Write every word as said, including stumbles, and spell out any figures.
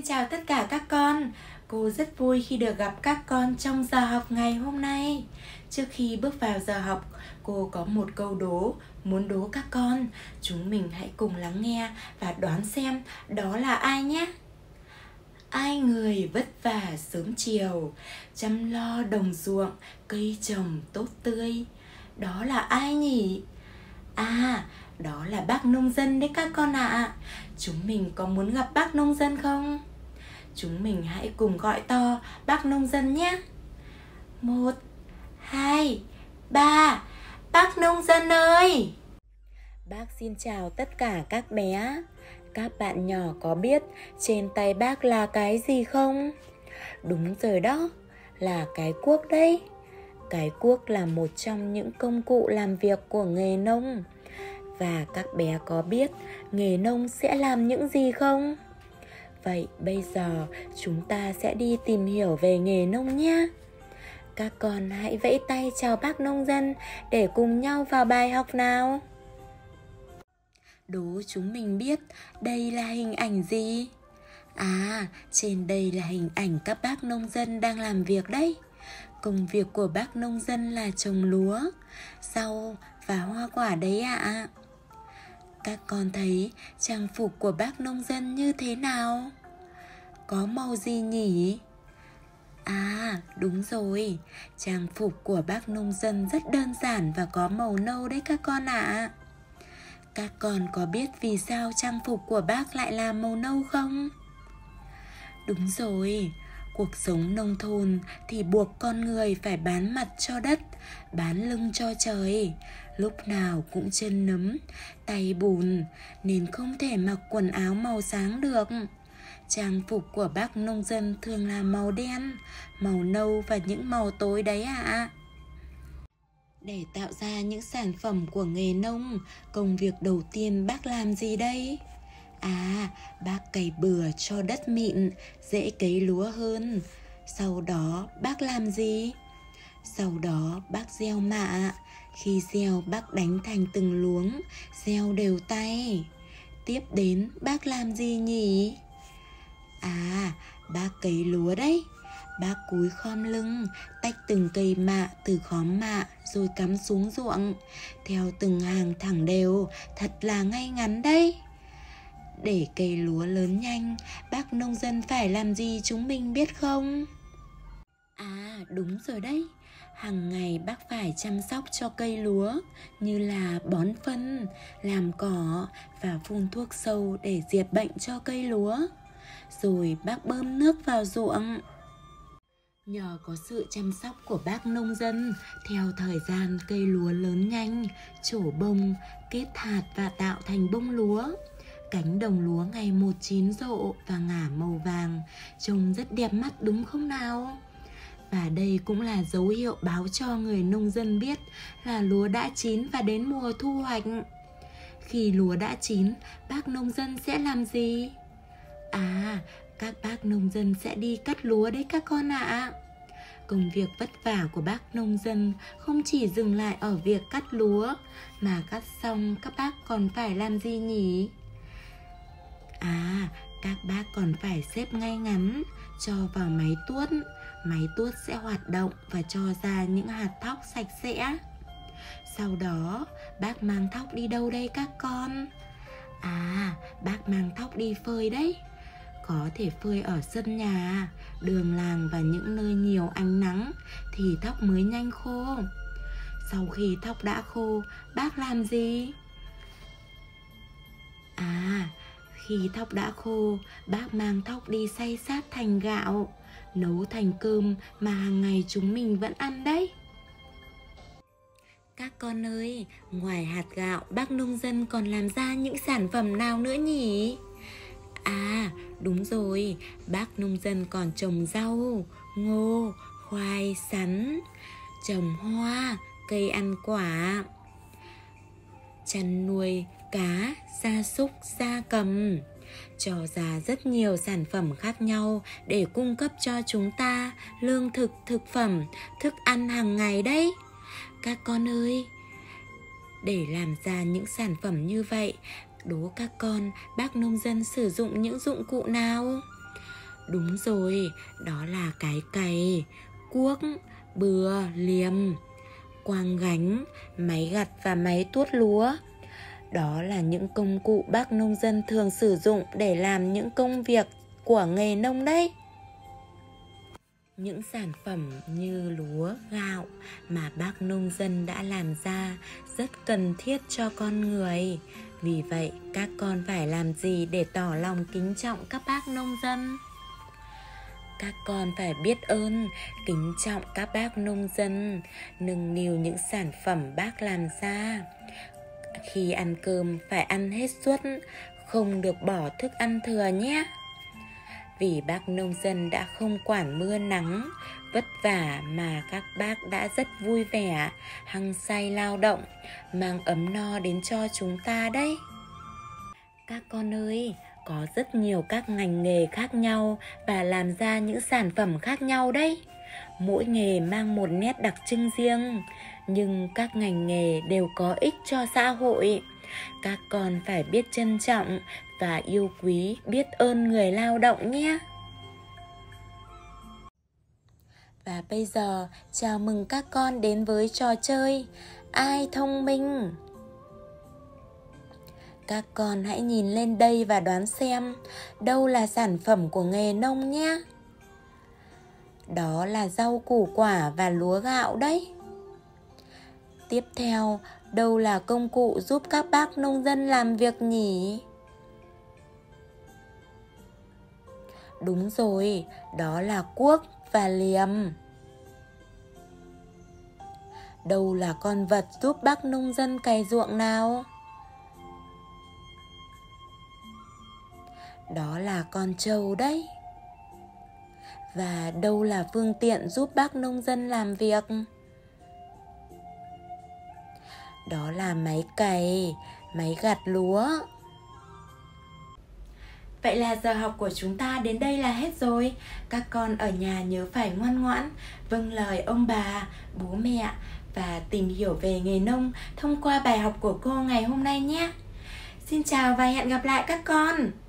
chào tất cả các con. Cô rất vui khi được gặp các con trong giờ học ngày hôm nay. Trước khi bước vào giờ học, cô có một câu đố muốn đố các con. Chúng mình hãy cùng lắng nghe và đoán xem đó là ai nhé. Ai người vất vả sớm chiều, chăm lo đồng ruộng, cây trồng tốt tươi. Đó là ai nhỉ? À, đó là bác nông dân đấy các con ạ. À. Chúng mình có muốn gặp bác nông dân không? Chúng mình hãy cùng gọi to bác nông dân nhé. Một, hai, ba. Bác nông dân ơi! Bác xin chào tất cả các bé. Các bạn nhỏ có biết trên tay bác là cái gì không? Đúng rồi đó, là cái cuốc đấy. Cái cuốc là một trong những công cụ làm việc của nghề nông. Và các bé có biết nghề nông sẽ làm những gì không? Vậy bây giờ chúng ta sẽ đi tìm hiểu về nghề nông nhé. Các con hãy vẫy tay chào bác nông dân để cùng nhau vào bài học nào. Đố chúng mình biết đây là hình ảnh gì? À, trên đây là hình ảnh các bác nông dân đang làm việc đấy. Công việc của bác nông dân là trồng lúa, rau và hoa quả đấy ạ. À. Các con thấy trang phục của bác nông dân như thế nào? Có màu gì nhỉ? À, đúng rồi, trang phục của bác nông dân rất đơn giản và có màu nâu đấy các con ạ. À. Các con có biết vì sao trang phục của bác lại là màu nâu không? Đúng rồi, cuộc sống nông thôn thì buộc con người phải bán mặt cho đất, bán lưng cho trời, lúc nào cũng chân nấm, tay bùn, nên không thể mặc quần áo màu sáng được. Trang phục của bác nông dân thường là màu đen, màu nâu và những màu tối đấy ạ. À. Để tạo ra những sản phẩm của nghề nông, công việc đầu tiên bác làm gì đây? À, bác cày bừa cho đất mịn, dễ cấy lúa hơn. Sau đó bác làm gì? Sau đó bác gieo mạ. Khi gieo bác đánh thành từng luống, gieo đều tay. Tiếp đến bác làm gì nhỉ? À, bác cấy lúa đấy. Bác cúi khom lưng, tách từng cây mạ từ khóm mạ rồi cắm xuống ruộng, theo từng hàng thẳng đều, thật là ngay ngắn đấy. Để cây lúa lớn nhanh, bác nông dân phải làm gì chúng mình biết không? À, đúng rồi đấy. Hàng ngày bác phải chăm sóc cho cây lúa, như là bón phân, làm cỏ và phun thuốc sâu để diệt bệnh cho cây lúa. Rồi bác bơm nước vào ruộng. Nhờ có sự chăm sóc của bác nông dân, theo thời gian cây lúa lớn nhanh, trổ bông, kết hạt và tạo thành bông lúa. Cánh đồng lúa ngày một chín rộ và ngả màu vàng, trông rất đẹp mắt đúng không nào? Và đây cũng là dấu hiệu báo cho người nông dân biết là lúa đã chín và đến mùa thu hoạch. Khi lúa đã chín, bác nông dân sẽ làm gì? À, các bác nông dân sẽ đi cắt lúa đấy các con ạ. À. Công việc vất vả của bác nông dân không chỉ dừng lại ở việc cắt lúa, mà cắt xong các bác còn phải làm gì nhỉ? À, các bác còn phải xếp ngay ngắn, cho vào máy tuốt. Máy tuốt sẽ hoạt động và cho ra những hạt thóc sạch sẽ. Sau đó, bác mang thóc đi đâu đây các con? À, bác mang thóc đi phơi đấy. Có thể phơi ở sân nhà, đường làng và những nơi nhiều ánh nắng thì thóc mới nhanh khô. Sau khi thóc đã khô, bác làm gì? À, khi thóc đã khô, bác mang thóc đi xay sát thành gạo, nấu thành cơm mà hàng ngày chúng mình vẫn ăn đấy. Các con ơi, ngoài hạt gạo, bác nông dân còn làm ra những sản phẩm nào nữa nhỉ? À, đúng rồi, bác nông dân còn trồng rau, ngô, khoai, sắn, trồng hoa, cây ăn quả, chăn nuôi cá, gia súc, gia cầm, cho ra rất nhiều sản phẩm khác nhau để cung cấp cho chúng ta lương thực, thực phẩm, thức ăn hàng ngày đấy. Các con ơi, để làm ra những sản phẩm như vậy, đố các con bác nông dân sử dụng những dụng cụ nào? Đúng rồi, đó là cái cày, cuốc, bừa, liềm, quàng gánh, máy gặt và máy tuốt lúa. Đó là những công cụ bác nông dân thường sử dụng để làm những công việc của nghề nông đấy. Những sản phẩm như lúa, gạo mà bác nông dân đã làm ra rất cần thiết cho con người. Vì vậy, các con phải làm gì để tỏ lòng kính trọng các bác nông dân? Các con phải biết ơn, kính trọng các bác nông dân, nâng niu những sản phẩm bác làm ra. Khi ăn cơm phải ăn hết suất, không được bỏ thức ăn thừa nhé. Vì bác nông dân đã không quản mưa nắng, vất vả mà các bác đã rất vui vẻ, hăng say lao động, mang ấm no đến cho chúng ta đấy. Các con ơi, có rất nhiều các ngành nghề khác nhau và làm ra những sản phẩm khác nhau đấy. Mỗi nghề mang một nét đặc trưng riêng, nhưng các ngành nghề đều có ích cho xã hội. Các con phải biết trân trọng và yêu quý, biết ơn người lao động nhé. Và bây giờ, chào mừng các con đến với trò chơi Ai thông minh? Các con hãy nhìn lên đây và đoán xem đâu là sản phẩm của nghề nông nhé. Đó là rau củ quả và lúa gạo đấy. Tiếp theo, đâu là công cụ giúp các bác nông dân làm việc nhỉ? Đúng rồi, đó là cuốc và liềm. Đâu là con vật giúp bác nông dân cày ruộng nào? Đó là con trâu đấy. Và đâu là phương tiện giúp bác nông dân làm việc? Đó là máy cày, máy gặt lúa. Vậy là giờ học của chúng ta đến đây là hết rồi. Các con ở nhà nhớ phải ngoan ngoãn, vâng lời ông bà, bố mẹ và tìm hiểu về nghề nông thông qua bài học của cô ngày hôm nay nhé. Xin chào và hẹn gặp lại các con.